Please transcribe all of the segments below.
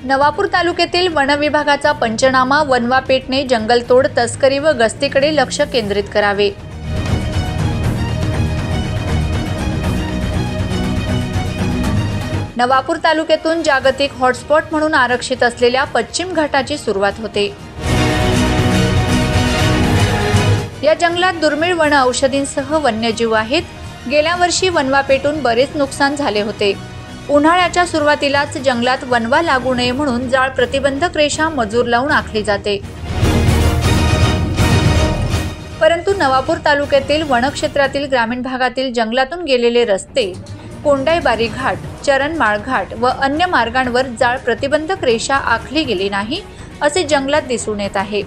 नवापूर तालुक्यातील वन विभागाचा पंचनामा वनवा पेटणे, जंगलतोड, तस्करी व गस्तीकडे लक्ष केंद्रित करावे। नवापूर तालुक्यातून जागतिक हॉटस्पॉट म्हणून आरक्षित असलेल्या पश्चिम घाटाची सुरुवात होते। या जंगलात दुर्मिळ वन औषधींसह वन्यजीव आहेत। गेल्या वर्षी वनवा पेटून बरेच नुकसान झाले होते। उन्हाळ्याच्या सुरुवातीलाच जंगलात वनवा लागू नये म्हणून जाळ प्रतिबंधक रेषा मजूर लावून आखली जाते। परंतु नवापूर तालुक्यातील वनक्षेत्रातील ग्रामीण भागातील जंगलातून गेलेले रस्ते, कोंडाईबारी घाट, चरणमाळ घाट व अन्य मार्गांवर जाळ प्रतिबंधक रेषा आखली गेली नाही असे जंगलात दिसून येत आहे।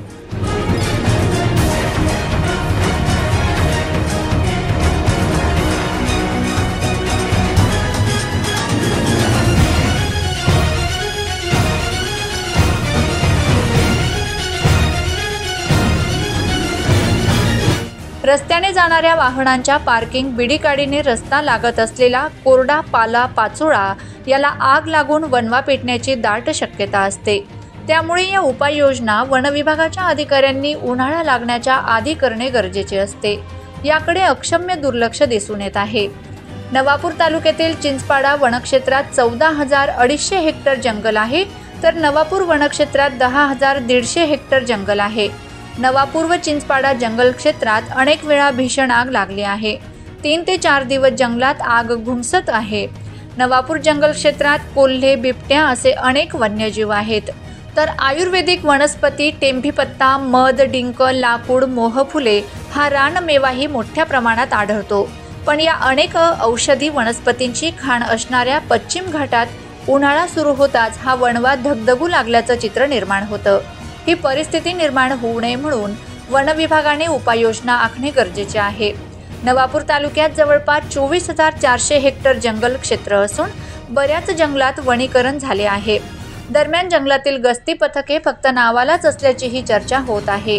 रस्त्याने जाणाऱ्या वाहनांच्या पार्किंग, बिडीकाडीने रस्ता लागत असलेला कोरडा पाला पाचोळा याला आग लागून वनवा पेटण्याची दाट शक्यता असते। त्यामुळे या उपाययोजना वन विभागाच्या अधिकाऱ्यांनी उन्हाळा लागण्याच्या आधी करणे गरजेचे असते। याकडे अक्षम्य दुर्लक्ष दिसून येत आहे। नवापूर तालुक्यातील चिंचपाडा वनक्षेत्रात 14,250 हेक्टर जंगल आहे, तर नवापूर वनक्षेत्रात 10,150 हेक्टर जंगल आहे। नवापूर व चिंचपाडा जंगल क्षेत्रात अनेक वेळा भीषण आग लागली आहे। 3 ते 4 दिवस जंगलात आग घुमसत आहे। नवापूर जंगल क्षेत्रात कोल्हे, बिबट्या असे अनेक वन्यजीव आहेत, तर आयुर्वेदिक वनस्पती टेंभीपत्ता, मध, डिंक, लाकूड, मोहफुले हा रानमेवाही मोठ्या प्रमाणात आढळतो। पण या अनेक औषधी वनस्पतींची खाण असणाऱ्या पश्चिम घाटात उन्हाळा सुरू होताच हा वणवा धगधगू लागल्याचं चित्र निर्माण होतं। ही परिस्थिती निर्माण होऊ नये म्हणून वन विभागाने उपाययोजना आखणे गरजेचे आहे। नवापूर तालुक्यात जवळपास 24,400 हेक्टर जंगल क्षेत्र असून बऱ्याच जंगलात वनीकरण झाले आहे। दरम्यान जंगलातील गस्ती पथके फक्त नावालाच असल्याचीही चर्चा होत आहे।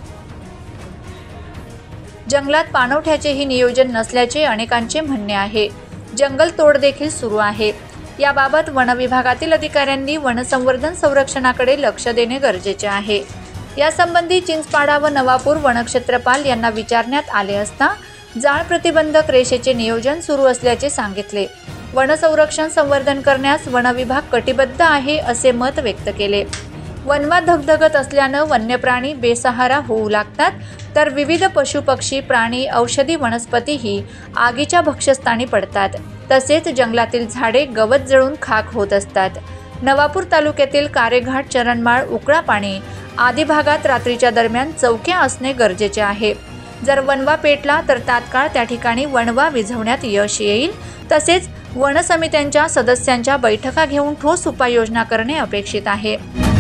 जंगलात पाणवठ्याचेही नियोजन नसल्याचे अनेकांचे म्हणणे आहे। जंगल तोड देखील सुरू आहे। याबाबत वन विभागातील अधिकाऱ्यांनी वनसंवर्धन संरक्षणाकडे लक्ष देणे गरजेचे आहे। यासंबंधी चिंचपाडा व नवापूर वनक्षेत्रपाल यांना विचारण्यात आले असता जाळ प्रतिबंधक रेषेचे नियोजन सुरू असल्याचे सांगितले। वनसंरक्षण संवर्धन करण्यास वन विभाग कटिबद्ध आहे असे मत व्यक्त केले। वनवा धगधगत असल्यानं वन्य प्राणी बेसहारा होऊ लागतात, तर विविध पशुपक्षी, प्राणी, औषधी वनस्पतीही आगीच्या भक्ष्यस्थानी पडतात। तसेच जंगलातील झाडे, गवत जळून खाक होत असतात। नवापूर तालुक्यातील कारेघाट, चरणमाळ, उकळापाणी आदी भागात रात्रीच्या दरम्यान चौक्या असणे गरजेचे आहे। जर वनवा पेटला तर तात्काळ त्या ठिकाणी वनवा विझवण्यात यश येईल। तसेच वन समित्यांच्या सदस्यांच्या बैठका घेऊन ठोस उपाययोजना करणे अपेक्षित आहे।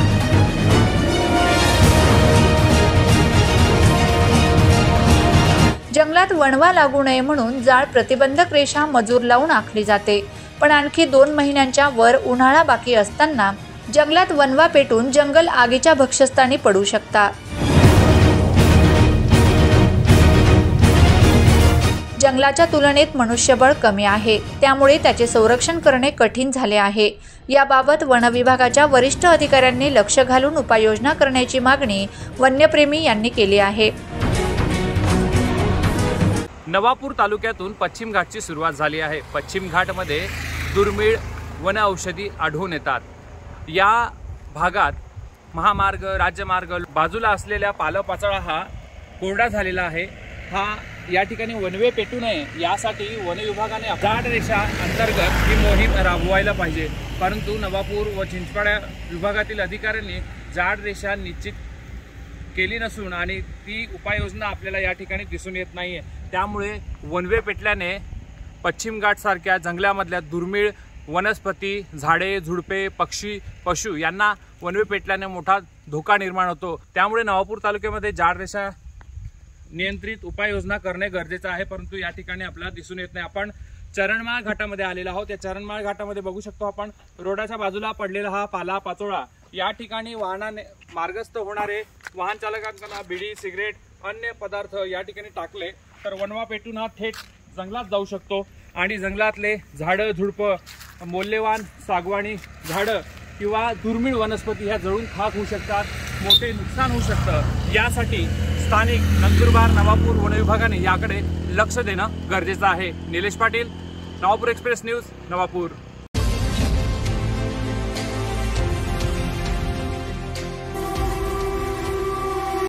जंगलात वणवा लागू नये म्हणून जाळ प्रतिबंधक रेषा मजूर लावून आखली जाते, पण आणखी 2 महिन्यांच्या वर उन्हाळा बाकी असताना जंगलात वणवा पेटून जंगल आगीच्या भक्ष्यस्थानी पडू शकता। जंगलाच्या तुलनेत मनुष्यबळ कमी आहे, त्यामुळे त्याचे संरक्षण करणे कठीण झाले आहे। याबाबत वन विभागाच्या वरिष्ठ अधिकाऱ्यांनी लक्ष घालून उपाययोजना करण्याची मागणी वन्यप्रेमी यांनी केली आहे। नवापूर तालुक्यातून पश्चिम घाटची सुरुवात झाली आहे। पश्चिम घाटमध्ये दुर्मिळ वन औषधी आढळून येतात। या भागात महामार्ग, राज्यमार्ग बाजूला असलेल्या पालपाचोळा हा कोरडा झालेला आहे। हा या ठिकाणी वनवे पेटू नये यासाठी वन विभागाने जाड रेषा अंतर्गत ही मोहीम राबवायला पाहिजे, परंतु नवापूर व चिंचपाडा विभागातील अधिकाऱ्यांनी जाड रेषा निश्चित केली नसून आणि ती उपाययोजना आपल्याला या ठिकाणी दिसून येत नाहीये। त्यामुळे वनवे पेटल्याने पश्चिम घाट सारख्या जंगलामधल्या दुर्मिळ वनस्पती, झाडे, झुडपे, पक्षी, पशु यांना वनवे पेटल्याने मोठा धोका निर्माण होतो। त्यामुळे नवापूर तालुक्यामध्ये जाड रेषा नियंत्रित उपाययोजना करणे गरजेचे आहे, परंतु या ठिकाणी आपल्याला दिसून येत नाही। आपण चरणमाळ घाटामध्ये आलेलो आहोत। त्या चरणमाळ घाटामध्ये बघू शकतो आपण रोडाच्या बाजूला पडलेला हा पाला पाचोळा। या ठिकाणी वाहनाने मार्गस्थ होणारे वाहन चालकांना बिडी, सिगरेट, अन्य पदार्थ या ठिकाणी टाकले तर वनवा पेटून हा थेट जंगलात जाऊ शकतो आणि जंगलातले झाडं, झुडपं, मौल्यवान सागवानी झाडं किंवा दुर्मिळ वनस्पती ह्या जळून खाक होऊ शकतात, मोठे नुकसान होऊ शकतं। यासाठी स्थानिक नंदुरबार नवापूर वन विभागाने याकडे लक्ष देणं गरजेचं आहे। Nilesh Patil, Navapur express news, Navapur.